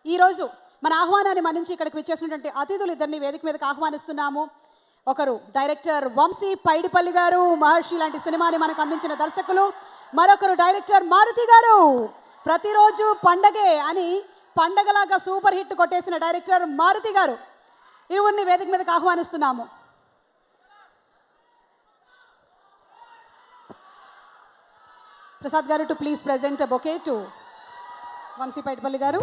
ఈరోజు మన ఆహ్వానాన్ని మన్నించి ఇక్కడికి వచ్చేసినటువంటి అతిథులు ఇద్దరిని వేదిక మీదకి ఆహ్వానిస్తున్నాము. ఒకరు డైరెక్టర్ వంశీ పైడిపల్లి గారు, మహర్షి లాంటి సినిమాని మనకు అందించిన దర్శకులు. మరొకరు డైరెక్టర్ మారుతి గారు, ప్రతిరోజు పండగే అని పండగలాగా సూపర్ హిట్ కొట్టేసిన డైరెక్టర్ మారుతి గారు. ఇరువురిని వేదిక మీదకి ఆహ్వానిస్తున్నాము. ప్రసాద్ గారు to please present a bouquet to Vamsi Paidipally గారు.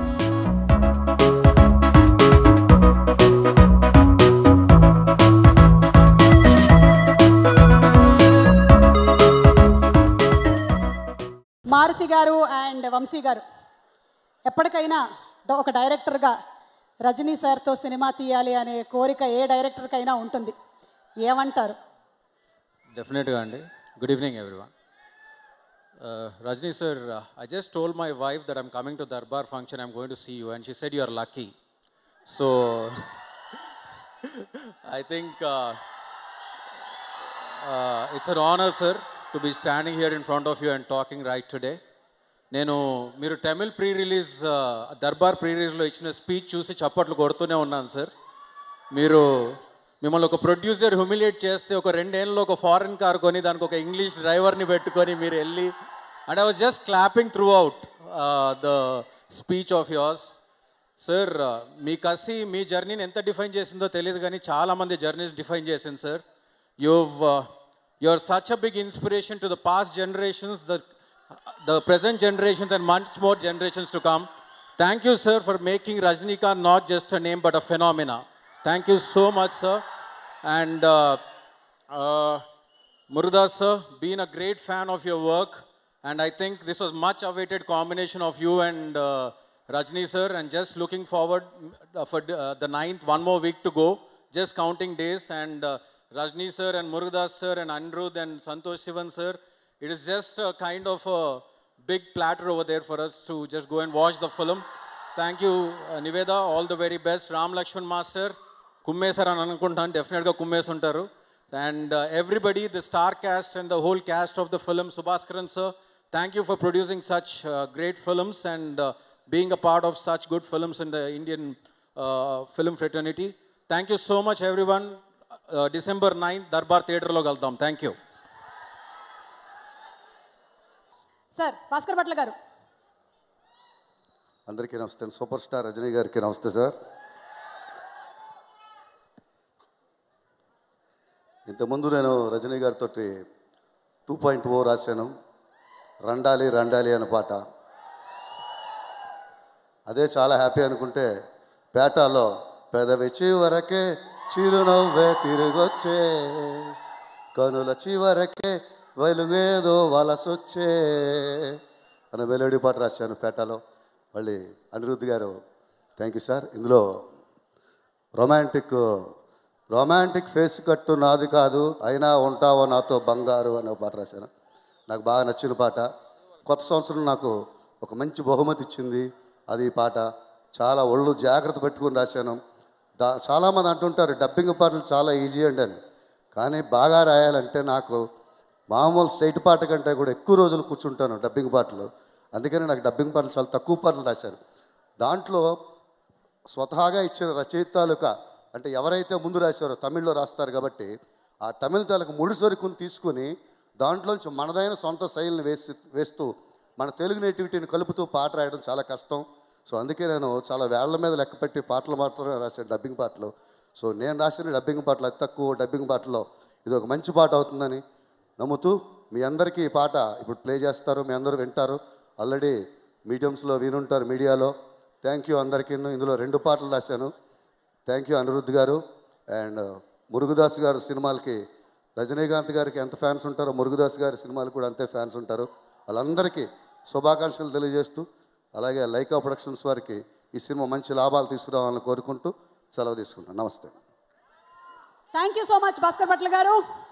మారుతి గారు అండ్ వంశీ గారు, ఎప్పటికైనా ఒక డైరెక్టర్గా రజనీ సార్తో సినిమా తీయాలి అనే కోరిక ఏ డైరెక్టర్కైనా ఉంటుంది. ఏమంటారు? డెఫినెట్గా అండి. Good evening everyone. Rajni sir, I just told my wife that I'm coming to Darbar function, I'm going to see you, and she said you are lucky. So I think it's an honor, sir, to be standing here in front of you and talking right today. మీరు Tamil pre release Darbar pre రిలీజ్లో ఇచ్చిన speech చూసి చప్పట్లు కొడుతూనే ఉన్నాను sir. మిమ్మల్ని ఒక producer humiliate చేస్తే ఒక 2 ఏళ్ళలో ఒక ఫారెన్ కార్ కొని దానికి ఒక ఇంగ్లీష్ డ్రైవర్ని పెట్టుకొని మీరు వెళ్ళి, and I was just clapping throughout the speech of yours. Sir, మీ కసి మీ జర్నీని ఎంత డిఫైన్ చేసిందో తెలియదు కానీ చాలామంది జర్నీస్ డిఫైన్ చేసింది sir. You are such a big inspiration to the past generations, the present generations and much more generations to come. Thank you, sir, for making Rajnikant not just a name but a phenomena. Thank you so much, sir. And Murugadas sir, been a great fan of your work, and I think this was much awaited combination of you and Rajni sir, and just looking forward for the 9th, one more week to go, just counting days, and Rajni sir and Murugadas sir and Anirudh and Santosh Sivan sir, it is just a kind of a big platter over there for us to just go and watch the film. Thank you, Niveda. All the very best. Ram Lakshman Master, Kummesar and Anakuntan, definitely Kummesuntaru. And everybody, the star cast and the whole cast of the film, Subhaskaran sir, thank you for producing such great films and being a part of such good films in the Indian film fraternity. Thank you so much, everyone. December 9th, Darbar Theatre lo galtam. Thank you. Sir, Bhaskar Bhatla garu. అందరికీ నమస్తే. Super star Rajani గారికి నమస్తే sir. ఇంతకుముందు నేను రజనీ గారితో 2.0 రాశాను, రండాలి రండాలి అనే పాట. అదే చాలా హ్యాపీ అనుకుంటే పేటలో పెదవి చివరకే చిరునవ్వే తిరిగొచ్చే, కనుల చివరకే వెలుగేదో వలసొచ్చే అనే మెలోడీ పాట రాశాను పేటలో. మళ్ళీ Anirudh garu, thank you sir. ఇందులో రొమాంటిక్ ఫేస్ కట్టు నాది కాదు, అయినా ఉంటావో నాతో బంగారు అనే పాట రాశాను. నాకు బాగా నచ్చిన పాట. కొత్త సంవత్సరం నాకు ఒక మంచి బహుమతి ఇచ్చింది అది ఈ పాట. చాలా ఒళ్ళు జాగ్రత్త పెట్టుకుని రాశాను. చాలామంది అంటుంటారు డబ్బింగ్ పాటలు చాలా ఈజీ అండి అని, కానీ బాగా రాయాలంటే నాకు మామూలు స్ట్రైట్ పాట కంటే కూడా ఎక్కువ రోజులు కూర్చుంటాను డబ్బింగ్ పాటలు. అందుకని నాకు డబ్బింగ్ పాటలు చాలా తక్కువ పాటలు రాశాను. దాంట్లో స్వతహాగా ఇచ్చిన రచయితాలుక అంటే ఎవరైతే ముందు రాశారో తమిళ్లో రాస్తారు కాబట్టి ఆ తమిళ తాలూకు ముడిసొరుకుని తీసుకుని దాంట్లోంచి మనదైన సొంత శైలిని వేస్తూ మన తెలుగు నేటివిటీని కలుపుతూ పాట రాయడం చాలా కష్టం. సో అందుకే నేను చాలా వేళ్ల మీద లెక్కపెట్టి పాటలు మాత్రమే రాశాను డబ్బింగ్ పాటలు. సో నేను రాసిన డబ్బింగ్ పాటలు అతి తక్కువ డబ్బింగ్ పాటలో ఇది ఒక మంచి పాట అవుతుందని నమ్ముతూ మీ అందరికీ ఈ పాట ఇప్పుడు ప్లే చేస్తారు, మీ అందరూ వింటారు. ఆల్రెడీ మీడియంస్లో వినుంటారు, మీడియాలో. థ్యాంక్ యూ అందరికీ. ఇందులో 2 పాటలు రాశాను. థ్యాంక్ యూ అనిరుద్ధ్ గారు. అండ్ మురుగదాస్ గారు సినిమాలకి రజనీకాంత్ గారికి ఎంత ఫ్యాన్స్ ఉంటారో మురుగదాస్ గారి సినిమాలు కూడా అంతే ఫ్యాన్స్ ఉంటారు. వాళ్ళందరికీ శుభాకాంక్షలు తెలియజేస్తూ, అలాగే లైకా ప్రొడక్షన్స్ వారికి ఈ సినిమా మంచి లాభాలు తీసుకురావాలని కోరుకుంటూ సెలవు తీసుకుంటాను. నమస్తే. Thank you so much Bhaskar Bhatla గారు.